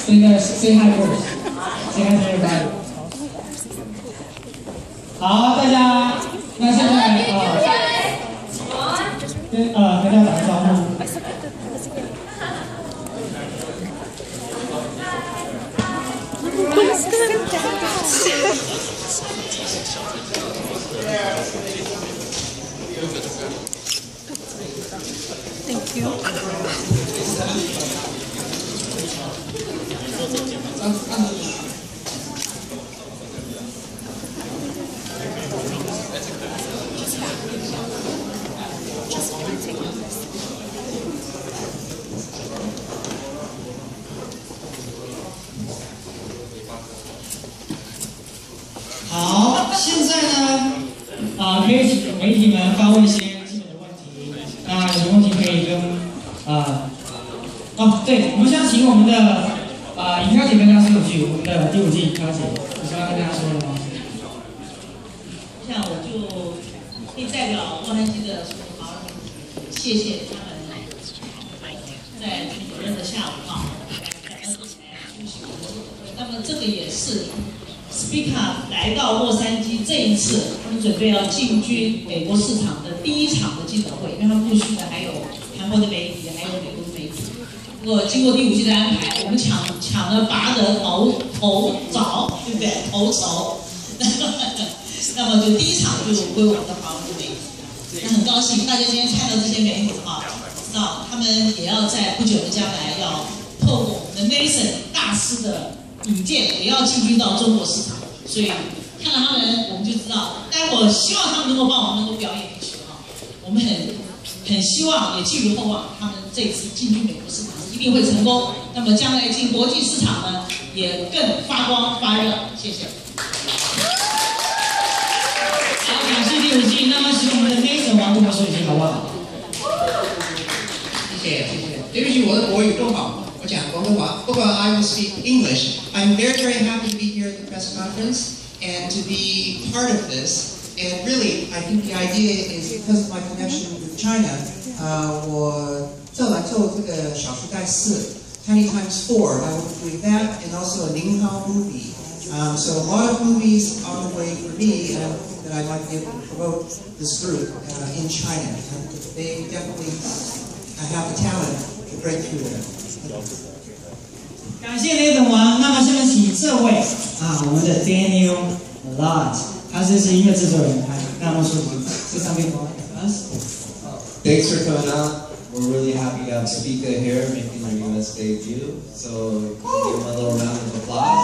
say hi first. Say hi to everybody. 好，大家，那现在跟大家打个招呼。 Thank you. 好，现在呢，可以请媒体们发问一些基本的问题。那有问题可以跟对，我们现在请我们的尹飘姐跟大家说一句，我们的第5季尹飘姐，有什么要跟大家说的吗？ 像我就可以代表洛杉矶的所有华人，谢谢他们在主任的下午那么这个也是 Spica 来到洛杉矶这一次，他们准备要进军美国市场的第1场的记者会，因为他们陆续的还有韩国的媒体，还有美国的媒体。如果经过第5季的安排，我们抢了拔得头早，对不对？头筹。那么就第1场就归我们的华文媒体。那很高兴大家今天看到这些媒体知道他们也要在不久的将来要透过我们的 Mason 大师的引荐，也要进军到中国市场。所以看到他们，我们就知道，待会希望他们能够帮我们能够表演一曲我们很希望，也寄予厚望，他们这次进军美国市场一定会成功。那么将来进国际市场呢，也更发光发热。谢谢。 好，感谢第5季。那么请我们的 Mason 王跟我说一句好不好？ 谢谢。对不起，我的国语不好，我讲广东话。不过 I will speak English. I'm very happy to be here at the press conference and to be part of this. And really, I think the idea is because of my connection with China. 我这来做这个小时代4 Tiny Times 4. I will be doing that and also a Ning Hao movie. So a lot of movies on the way for me, and I think that I might be able to promote this group in China. They definitely have the talent to break through there. 感谢雷总王。那么下面请这位我们的 Daniel Lott， 他是音乐制作人，那么说这上面吗 ？Thanks for coming out. We're really happy to have Spica here making their US debut. So give them a little round of applause.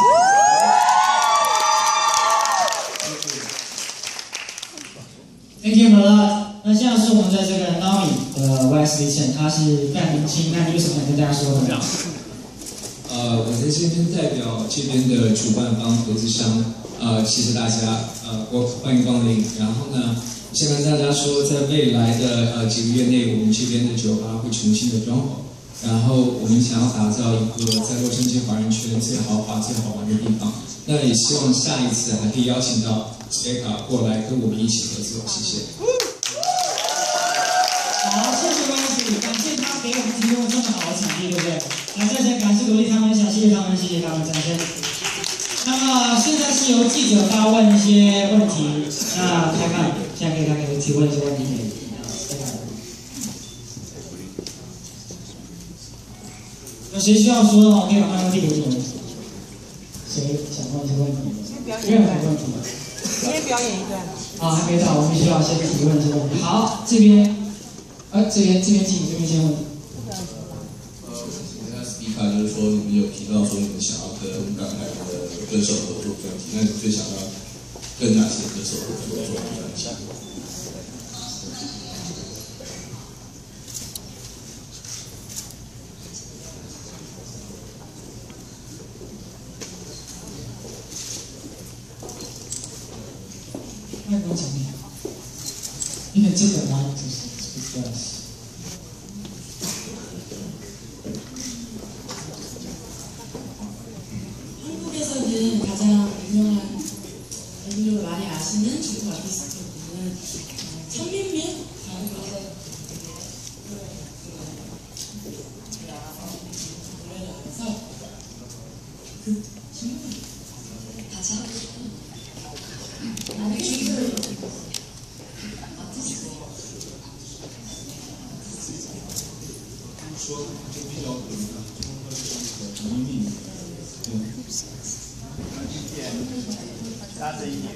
Thank you, Lott。那现在是我们的这个 Naomi 的 Wesley Chen， 他是非常年轻，那你有什么想跟大家说的呢？ 我在这边代表这边的主办方投资商，谢谢大家，欢迎光临。然后呢，先跟大家说，在未来的几个月内，我们这边的酒吧会重新的装潢，然后我们想要打造一个在洛杉矶华人圈最豪华、最好玩的地方。那也希望下一次还可以邀请到 Spica 过来跟我们一起合作，谢谢。 好，谢谢 Wesley， 感谢他给我们提供这么好的场地，对不对？来，再次感谢鼓励他们，谢谢他们，谢谢他们，掌声。那么现在是由记者发问一些问题，那开放，现在可以提问一些问题。有谁需要说的话，可以把麦克递给我们。谁想问一些问题？任何问题。 先表演一段。 还没到，我们需要先提问一些问题。好，这边，这边请这边先问。 就是说，你们有提到说你们想要跟港台的歌手合作专辑，那你最想要跟哪些歌手合作专辑？ 外国讲面，因为这个呢就是比较。 한국에서는 가장 유명한 대중적으로 많이 아시는 중국 아티스트는 천민민 说就比较可能中科是一个秘密，对。 加这一点。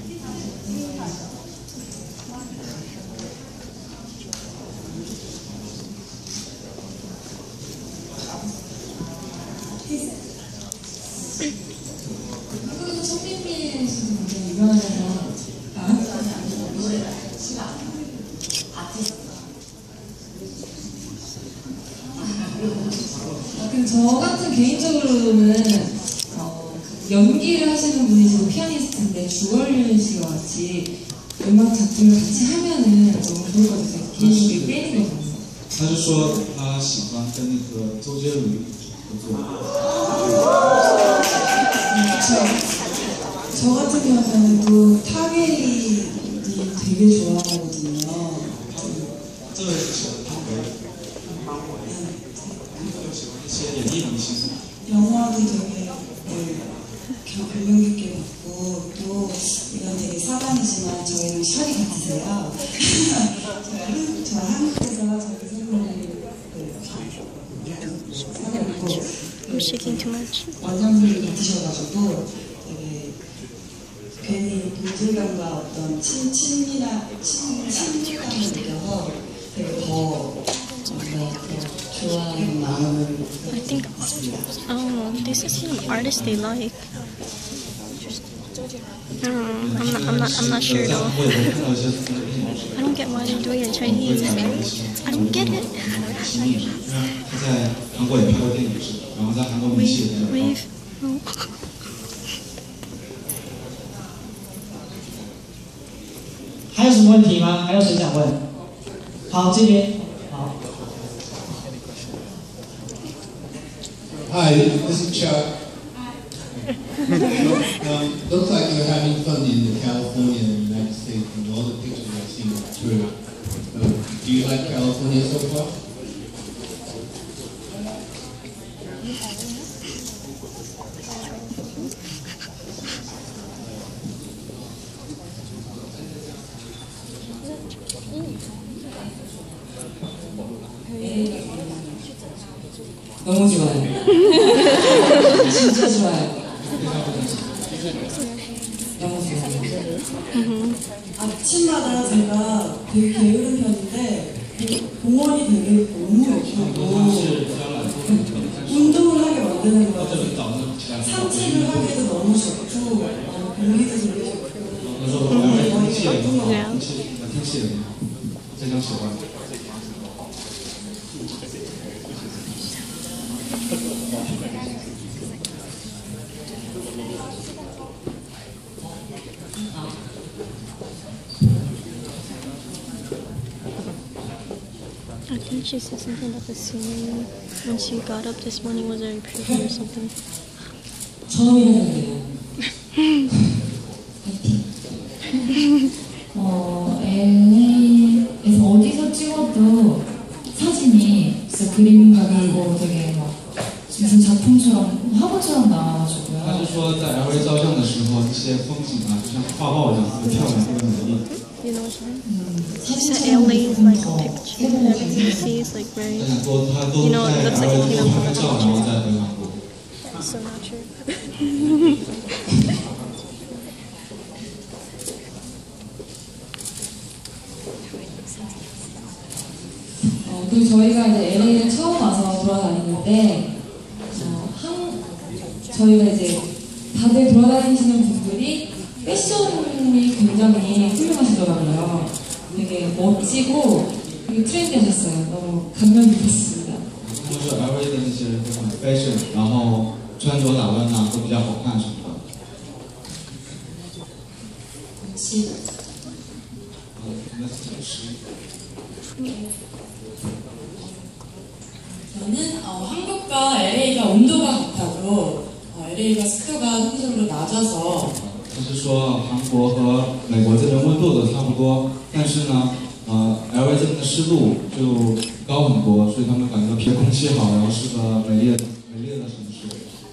한국에서 손흥민 씨도 굉장히 유명하잖아요. 그럼 저 같은 개인적으로는 연기를 하시는 분이 지금 피아니스트인데 주걸륜 씨와 같이 음악 작품을 같이 하면은 너무 좋을 것 같아요. 개인적인 팬인 것 같아요. 他是说他喜欢跟那个周杰伦合作。 저 같은 경우는 타게이 되게 좋아하거든요. 这位是喜欢汤唯，又喜欢一些演艺明星。 영화도 되게 감명 깊게 봤고 또 이건 되게 사담이지만 저희는 셜이 같으세요. 저 한국에서 저희 선배님 I'm shaking too much. 원장님이 같으셔가지고 되게 괜히 동질감과 어떤 친밀함을 느껴서 되게 더 좋아하는 마음을 I think, this is an artist they like. I don't know, I'm not sure though. I don't get why they're doing it in Chinese. I don't get it. 他在韩国也拍过电影，然后在韩国名气也比较高。 还有什么问题吗？还有谁想问？好，这边好。 Hi, this is Chuck. Looks like you're having fun in California and the United States from all the pictures I've seen on Twitter. Do you like California so far? 너무 좋아요. 진짜 좋아요. 너무 좋아요. 아침마다 제가 되게 게으른 편인데 공원이 되게 너무 예쁘고 운동을 하게 만드는 것 같아요. 산책을 하기도 너무 좋고 공기도 되게 좋고 너무 예쁜 것 같아요. 天气冷，非常喜欢。 I think she said something about the scene when she got up this morning was very pretty or something. 처음이라는데요. LA에서 어디서 찍어도 사진이 진짜 그림 같고 되게 막 무슨 작품처럼 화보처럼 나와가지고요. 他是说在 LA 照相的时候，一些风景啊，就像画报一样，特别漂亮，特别美丽。 You know what she said? LA is like a picture. Everything you see is like very, you know, it looks like a clean up picture. That's so not true. 그리고 저희가 이제 LA를 처음 와서 돌아다니는데 저희가 이제 다들 돌아다니시는 분들이 패션이 굉장히 훌륭하시더라고요. 되게 멋지고 되게 트렌디하셨어요. 너무 감명 깊었습니다. 他说 LA 的那些人都很 fashion， 然后穿着打扮啊都比较好看什么的。 저는 한국과 LA가 온도가 같아도 LA가 습도가 상대적으로 낮아서 他是说韩国和美国这边温度都差不多，但是呢，LA 这边的湿度就高很多，所以他们感觉皮空气好，然后是个美丽的城市。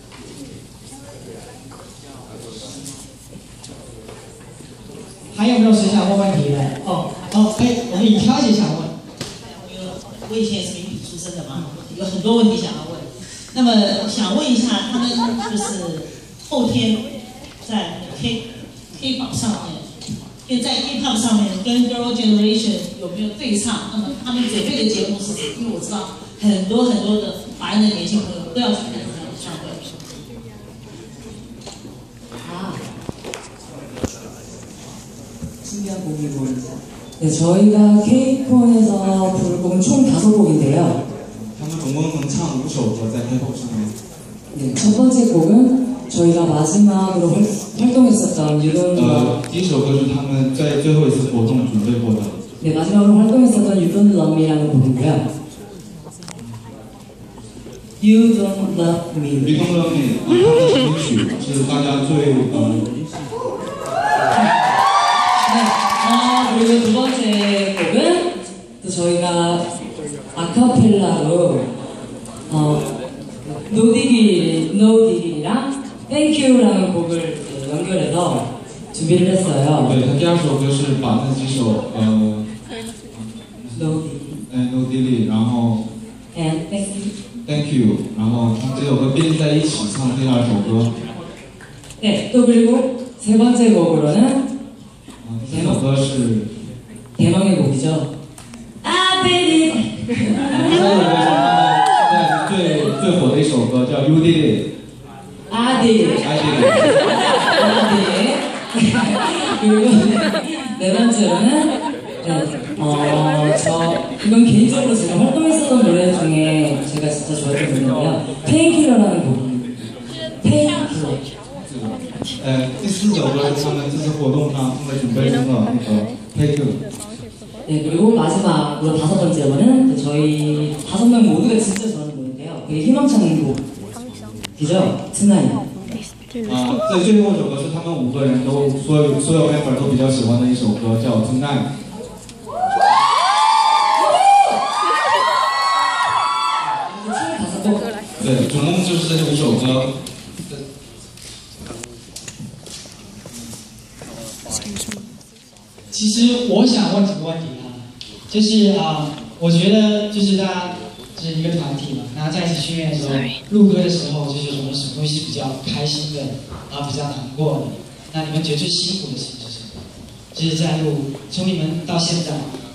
还有没有谁想问问题的？可以，我们以挑姐想问。 我以前也是媒体出身的嘛， 有很多问题想要问。那么想问一下，他们就是后天在 K-pop 上面，在 K-pop 上面跟 Girl Generation 有没有对唱？那么他们准备的节目是什么？因为我知道很多的华人的年轻朋友都要去看这样的演唱会。 신기한 곡이고 네, 저희가 K-콘에서 부를 곡은 총 5곡인데요. 他们总共能唱5首歌在 K-pop 上面。 네, 첫 번째 곡은 저희가 마지막으로 활동했었던 유돈 第一首歌是他们在最后一次活动准备过的。 네, 마지막으로 활동했었던 You Don't Love Me라는 곡이고요. You Don't Love Me. You Don't Love Me， 它的成曲是大家最 그리고 두 번째 곡은 또 저희가 아카펠라로 노디기랑 Thank You라는 곡을 연결해서 준비를 했어요. 对，他第二首歌是把那几首No Dilly， 然后 And Thank You。 Thank You， 然后他这首歌并在一起唱第二首歌。 네, 또 그리고 세 번째 곡으로는 这首歌是 대망의 곡이죠. I Believe。 这首歌是他们现在最火的一首歌，叫 You Did It。 I Did It。 I Did It。 그리고 네 번째로는 이건 개인적으로 제가 활동했었던 노래 중에 제가 진짜 좋아했던 노래인데요. 페인킬러라는 곡. 페인킬러. 第4首歌是他们这次活动上他们准备中的那个 Pink。 네, 그리고 마지막으로 5번째로는 저희 5명 모두가 진짜 좋아하는 노래인데요. 그게 희망찬 곡이죠. Tonight。 这最后一首歌是他们5个人都所有 member 都比较喜欢的一首歌，叫 Tonight。 对，总共就是这5首歌。 其实我想问几个问题就是我觉得就是大家就是一个团体嘛，然后在一起训练的时候，录歌的时候，就是有什么东西是比较开心的，比较难过的。那你们觉得最辛苦的事情是什么？就是在录，从你们到现在。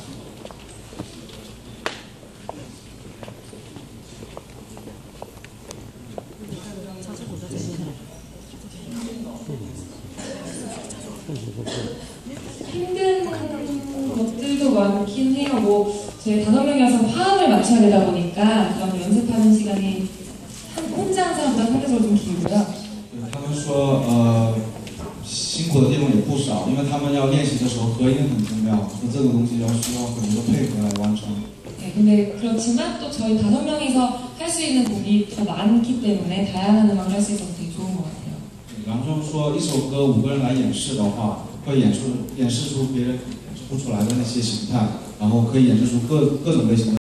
힘든 것들도 많긴 해요. 뭐 저희 5명이서 화음을 맞춰야 되다 보니까 그런 연습하는 시간이 혼자 한 사람보다 상대적으로 좀 길고요. 他们说辛苦的地方也不少，因为他们要练习的时候合音很重要，所以这个东西需要很多配合来完成。 네, 근데 그렇지만 또 저희 5명이서 할 수 있는 곡이 더 많기 때문에 다양한 음악을 할 수 있어서 되게 좋은 것 같아요. 然后说一首歌5个人来演示的话，会演示出别人演示不出来的那些形态，然后可以演示出各种类型的。